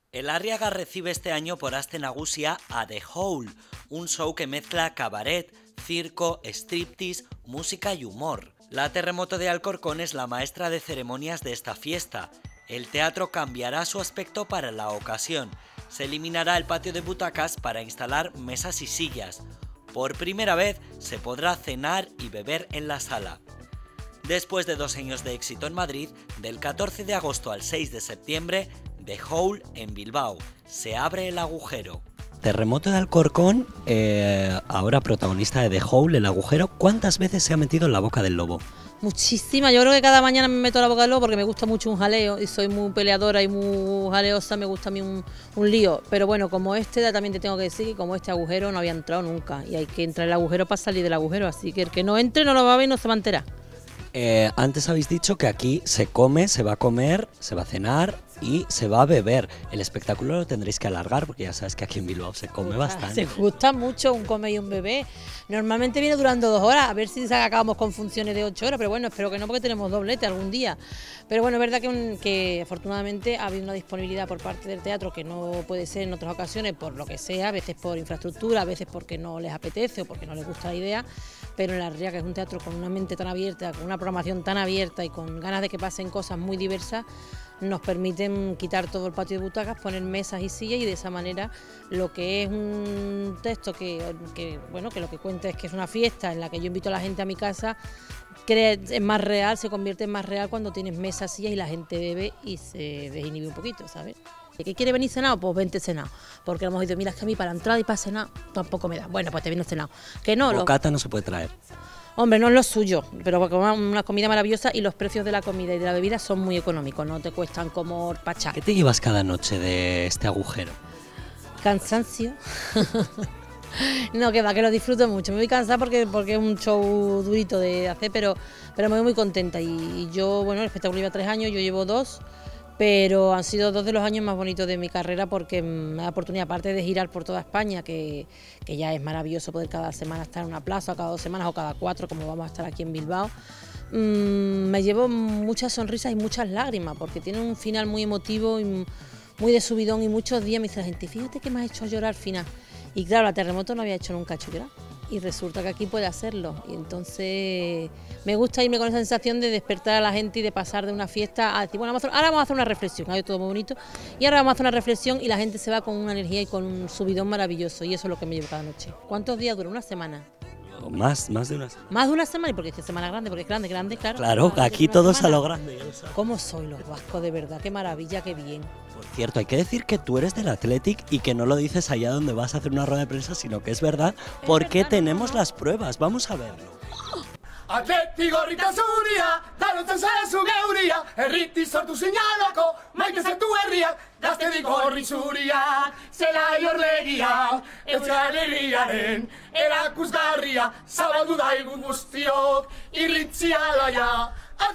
El Arriaga recibe este año por Aste Nagusia a The Hole, un show que mezcla cabaret, circo, striptease, música y humor. La Terremoto de Alcorcón es la maestra de ceremonias de esta fiesta. El teatro cambiará su aspecto para la ocasión. Se eliminará el patio de butacas para instalar mesas y sillas. Por primera vez se podrá cenar y beber en la sala. Después de 2 años de éxito en Madrid, del 14 de agosto al 6 de septiembre, The Hole en Bilbao. Se abre el agujero. Terremoto de Alcorcón, ahora protagonista de The Hole, el agujero, ¿cuántas veces se ha metido en la boca del lobo? Muchísimas, yo creo que cada mañana me meto a la boca del lobo porque me gusta mucho un jaleo y soy muy peleadora y muy jaleosa, me gusta a mí un lío, pero bueno, como también te tengo que decir que como este agujero no había entrado nunca y hay que entrar en el agujero para salir del agujero, así que el que no entre no lo va a ver y no se va a enterar. Antes habéis dicho que aquí se come, se va a comer, se va a cenar y se va a beber. El espectáculo lo tendréis que alargar porque ya sabes que aquí en Bilbao se come bastante. Se gusta mucho un come y un bebé. Normalmente viene durando 2 horas, a ver si acabamos con funciones de 8 horas, pero bueno, espero que no porque tenemos doblete algún día. Pero bueno, es verdad que afortunadamente ha habido una disponibilidad por parte del teatro que no puede ser en otras ocasiones por lo que sea, a veces por infraestructura, a veces porque no les apetece o porque no les gusta la idea, pero en la Arriaga, que es un teatro con una mente tan abierta, con una programación tan abierta y con ganas de que pasen cosas muy diversas, nos permiten quitar todo el patio de butacas, poner mesas y sillas y de esa manera lo que es un texto que lo que cuenta es que es una fiesta en la que yo invito a la gente a mi casa, es más real, se convierte en más real cuando tienes mesas, sillas y la gente bebe y se desinhibe un poquito, ¿sabes? ¿Que quiere venir cenado? Pues vente cenado, porque hemos dicho, mira, es que a mí para la entrada y para cenar tampoco me da. Bueno, pues te vienes cenado. Que no, bocata no se puede traer. Hombre, no es lo suyo, pero una comida maravillosa y los precios de la comida y de la bebida son muy económicos, no te cuestan como pachá. ¿Qué te llevas cada noche de este agujero? Cansancio. No, que va, que lo disfruto mucho. Me voy cansada porque es un show durito de hacer, pero me voy muy contenta. Y yo, bueno, el espectáculo lleva 3 años, yo llevo 2. Pero han sido 2 de los años más bonitos de mi carrera porque me da oportunidad, aparte de girar por toda España, que ya es maravilloso poder cada semana estar en una plaza, o cada 2 semanas, o cada 4, como vamos a estar aquí en Bilbao, me llevo muchas sonrisas y muchas lágrimas, porque tiene un final muy emotivo, y muy de subidón, y muchos días me dice la gente, fíjate que me has hecho llorar al final. Y claro, la Terremoto no había hecho nunca hecho llorar. Y resulta que aquí puede hacerlo, y entonces me gusta irme con esa sensación de despertar a la gente y de pasar de una fiesta a decir, bueno, ahora vamos a hacer una reflexión, hay todo muy bonito, y ahora vamos a hacer una reflexión y la gente se va con una energía y con un subidón maravilloso, y eso es lo que me llevo cada noche. ¿Cuántos días dura? ¿Una semana? Más de una semana. Más de una semana, y porque es semana grande, porque es grande, claro. Claro, aquí todo es a lo grande, ya lo sabes. ¿Cómo soy los vascos, de verdad? Qué maravilla, qué bien. Por cierto, hay que decir que tú eres del Athletic y que no lo dices allá donde vas a hacer una rueda de prensa, sino que es verdad, porque tenemos las pruebas. Vamos a verlo. Athletic gorrita zuria, darotzen zaizu geuria, herritik sortu zinalako, maite zaitu herriak, gaztedik gorri zuria, zelai orlegia, Euskal Herriaren erakusgarria, zabaldu daigun guztiok, irritzia daia.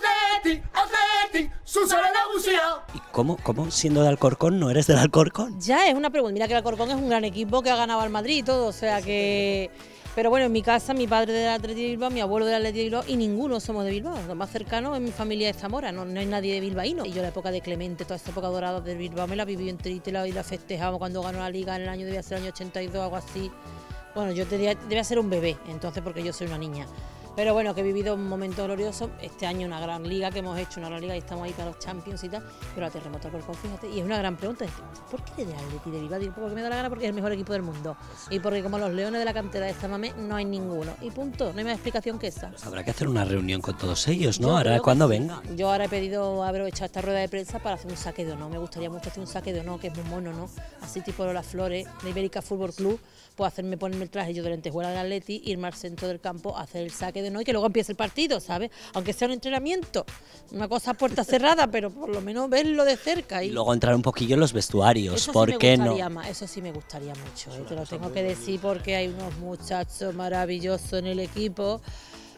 Athletic, zuzaren nagusia. ¿Y cómo siendo de Alcorcón no eres del Alcorcón? Ya es una pregunta, mira que el Alcorcón es un gran equipo que ha ganado al Madrid y todo, o sea que... Pero bueno, en mi casa, mi padre del Athletic de Bilbao, mi abuelo del Athletic de Bilbao y ninguno somos de Bilbao. Lo más cercano en mi familia es Zamora, no hay nadie de bilbaíno. Y yo la época de Clemente, toda esta época dorada de Bilbao me la viví enterita y la festejamos cuando ganó la Liga en el año, debía ser el año 82, algo así. Bueno, yo debía ser un bebé, entonces, porque yo soy una niña. Pero bueno, que he vivido un momento glorioso, este año una gran liga que hemos hecho, una gran liga y estamos ahí para los Champions y tal, pero la Terremoto Alcorcón, fíjate, y es una gran pregunta, ¿por qué de Atleti de Bilbao? Porque me da la gana, porque es el mejor equipo del mundo, y porque como los leones de la cantera de esta mame no hay ninguno, y punto, no hay más explicación que esa. Pues habrá que hacer una reunión con todos ellos, ¿no? Ahora cuando venga. Yo ahora he pedido, haber hecho esta rueda de prensa para hacer un saque de honor, me gustaría mucho hacer un saque de honor, que es muy mono, ¿no? Así tipo Las Flores, de Ibérica Fútbol Club, pues ponerme el traje yo de lentejuela del Atleti, irme al centro del campo, hacer el saque de honor y que luego empiece el partido, ¿sabes? Aunque sea un entrenamiento, una cosa a puerta cerrada, pero por lo menos verlo de cerca. Y luego entrar un poquillo en los vestuarios, eso ¿por sí qué me no? Más, eso sí me gustaría mucho, te lo tengo que decir porque hay unos muchachos maravillosos en el equipo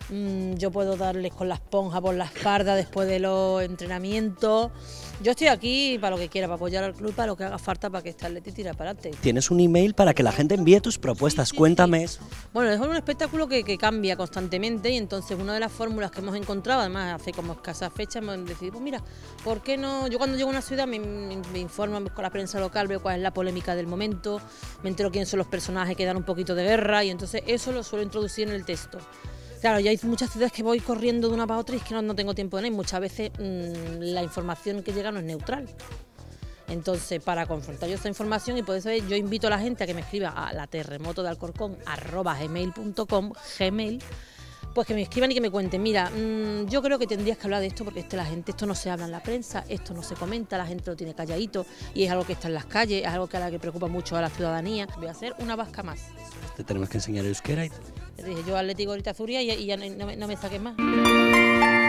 Yo puedo darles con la esponja por la espalda después de los entrenamientos. Yo estoy aquí para lo que quiera, para apoyar al club, para lo que haga falta para que este Atleti tire para adelante. Tienes un email para que la gente envíe tus propuestas, cuéntame eso. Bueno, es un espectáculo que cambia constantemente, y entonces una de las fórmulas que hemos encontrado, además hace como escasas fechas, hemos decidido, pues mira, ¿por qué no? Yo cuando llego a una ciudad me informo con la prensa local, veo cuál es la polémica del momento, me entero quiénes son los personajes que dan un poquito de guerra, y entonces eso lo suelo introducir en el texto. Claro, ya hay muchas ciudades que voy corriendo de una para otra y es que no tengo tiempo de nada, y muchas veces la información que llega no es neutral. Entonces, para confrontar yo esta información, y por eso yo invito a la gente a que me escriba a laterremotodealcorcón@gmail.com, Gmail, pues que me escriban y que me cuenten, mira, yo creo que tendrías que hablar de esto porque la gente, esto no se habla en la prensa, esto no se comenta, la gente lo tiene calladito y es algo que está en las calles, es algo que a la que preocupa mucho a la ciudadanía. Voy a hacer una vasca más. Te tenemos que enseñar euskera. Les dije yo Atleti Gorrita Zuria y ya no me saques más.